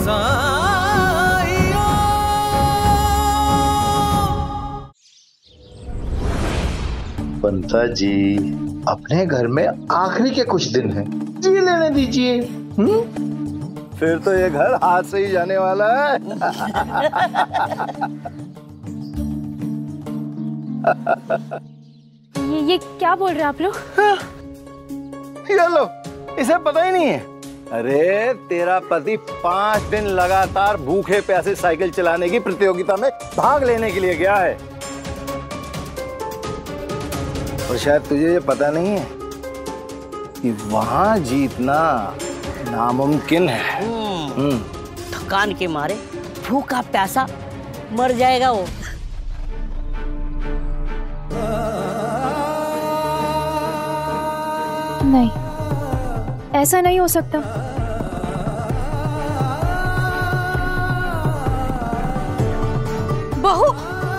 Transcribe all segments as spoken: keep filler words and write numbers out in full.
पंता जी, अपने घर में आखिरी के कुछ दिन हैं, जी लेने दीजिए। हम्म फिर तो ये घर हाथ से ही जाने वाला है। ये ये क्या बोल रहे हैं आप लोग? ये लो, इसे पता ही नहीं है। अरे तेरा पति पांच दिन लगातार भूखे प्यासे साइकिल चलाने की प्रतियोगिता में भाग लेने के लिए गया है, और शायद तुझे ये पता नहीं है कि वहां जीतना नामुमकिन है। हम्म, थकान के मारे भूखा प्यासा मर जाएगा वो। नहीं, ऐसा नहीं हो सकता। बहू,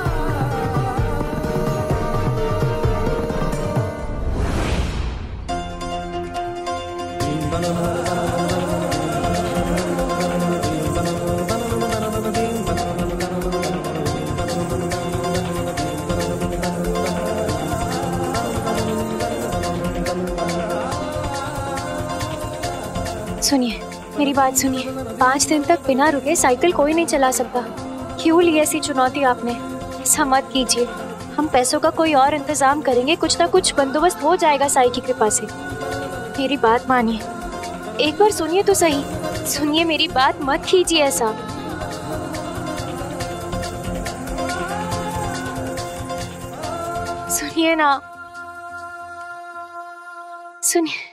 सुनिए, मेरी बात सुनिए। पाँच दिन तक बिना रुके साइकिल कोई नहीं चला सकता। क्यों ली ऐसी चुनौती आपने? ऐसा मत कीजिए। हम पैसों का कोई और इंतजाम करेंगे, कुछ ना कुछ बंदोबस्त हो जाएगा साई की कृपा से। मेरी बात मानिए, एक बार सुनिए तो सही। सुनिए मेरी बात, मत कीजिए ऐसा। सुनिए ना, सुनिए।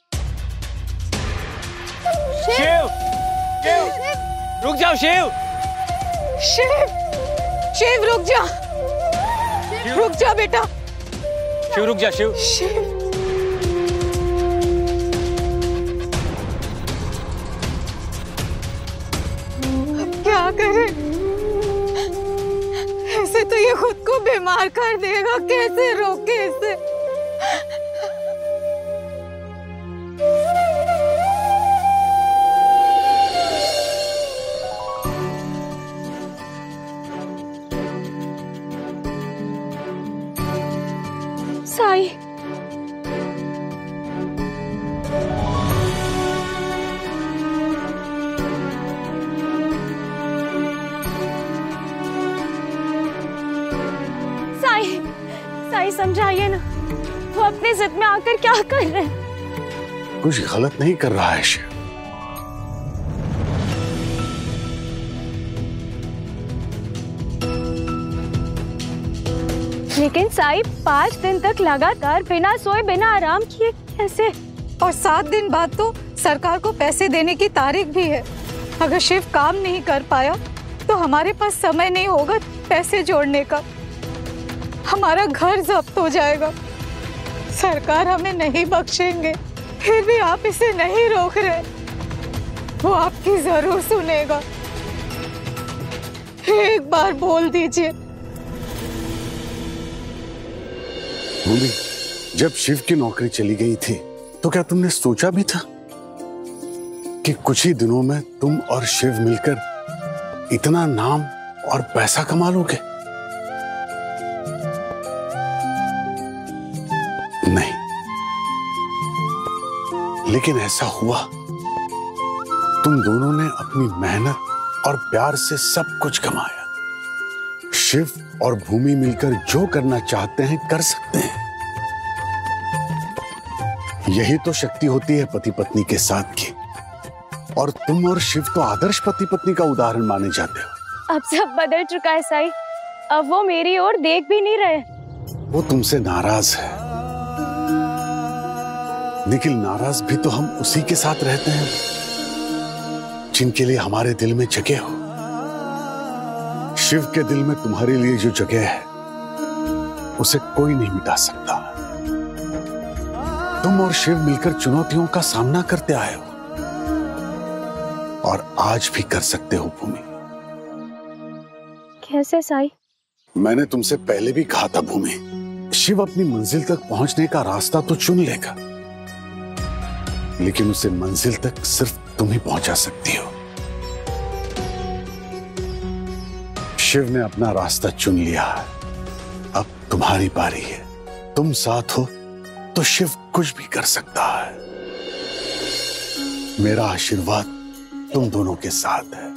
शिव, शिव, रुक जाओ शिव। शिव, शिव रुक जा, रुक जा बेटा। शिव रुक जा, शिव। शिव, अब क्या करें? ऐसे तो ये खुद को बीमार कर देगा, कैसे रोके इसे? साई, साई, साई समझाइए ना, वो अपने जिद में आकर क्या कर रहे हैं? कुछ गलत नहीं कर रहा है शिव। लेकिन साई, पाँच दिन तक लगातार बिना सोए बिना आराम किए कैसे? और सात दिन बाद तो सरकार को पैसे देने की तारीख भी है। अगर शिव काम नहीं कर पाया तो हमारे पास समय नहीं होगा पैसे जोड़ने का। हमारा घर जब्त हो जाएगा। सरकार हमें नहीं बख्शेंगे। फिर भी आप इसे नहीं रोक रहे। वो आपकी जरूर सुनेगा। एक बार बोल दीजिए। भूमि, जब शिव की नौकरी चली गई थी तो क्या तुमने सोचा भी था कि कुछ ही दिनों में तुम और शिव मिलकर इतना नाम और पैसा कमा लोगे? नहीं, लेकिन ऐसा हुआ। तुम दोनों ने अपनी मेहनत और प्यार से सब कुछ कमाया। शिव और भूमि मिलकर जो करना चाहते हैं कर सकते हैं। यही तो शक्ति होती है पति पत्नी के साथ की। और तुम और शिव तो आदर्श पति पत्नी का उदाहरण माने जाते हो। अब सब बदल चुका है साई। अब वो मेरी ओर देख भी नहीं रहे। वो तुमसे नाराज है। निखिल, नाराज भी तो हम उसी के साथ रहते हैं जिनके लिए हमारे दिल में जगह हो। शिव के दिल में तुम्हारे लिए जो जगह है उसे कोई नहीं मिटा सकता। तुम और शिव मिलकर चुनौतियों का सामना करते आए हो और आज भी कर सकते हो भूमि। कैसे साई? मैंने तुमसे पहले भी कहा था भूमि, शिव अपनी मंजिल तक पहुंचने का रास्ता तो चुन लेगा, लेकिन उसे मंजिल तक सिर्फ तुम ही पहुंचा सकती हो। शिव ने अपना रास्ता चुन लिया है। अब तुम्हारी बारी है। तुम साथ हो तो शिव कुछ भी कर सकता है। मेरा आशीर्वाद तुम दोनों के साथ है।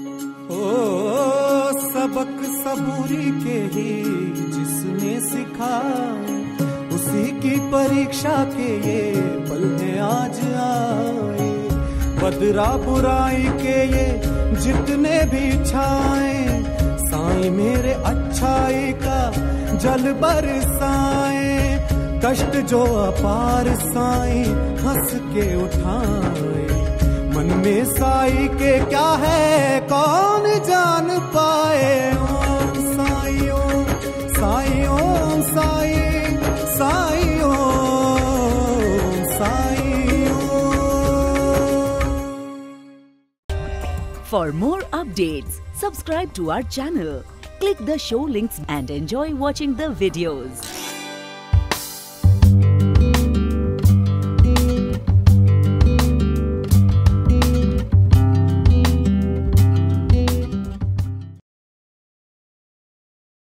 ओ सबक सबूरी के ही जिसने सिखाए, उसी की परीक्षा के ये पल में आज आए। बदरा बुराई के ये जितने भी छाए, साईं मेरे अच्छाई का जल बरसाए। कष्ट जो अपार साईं हंस के उठाए। मन में साईं के क्या है कौन जान पाए। ओम साईं ओम साईं ओम साईं साईं ओम साईं ओम। For more updates, subscribe to our channel, click the show links and enjoy watching the videos.